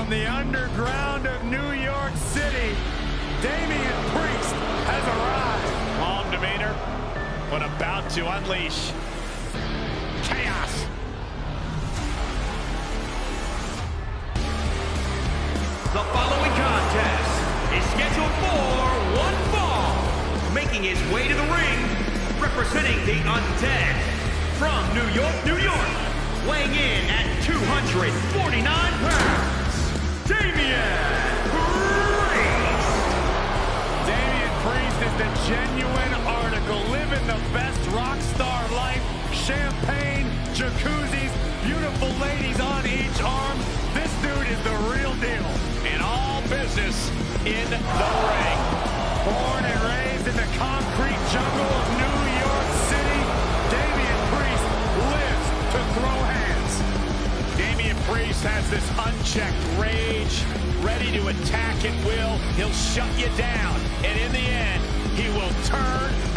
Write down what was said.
From the underground of New York City, Damian Priest has arrived. Calm demeanor, but about to unleash chaos. The following contest is scheduled for one fall. Making his way to the ring, representing the Undead, from New York, New York, weighing in at 249 pounds, Damian Priest. Damian Priest is the genuine article, living the best rock star life. Champagne, jacuzzis, beautiful ladies on each arm. This dude is the real deal. In all business in the ring. Born and raised in the concrete jungle of New York City, Damian Priest lives to throw hands. Damian Priest has this unchecked rage, ready to attack at will. He'll shut you down, and in the end, he will turn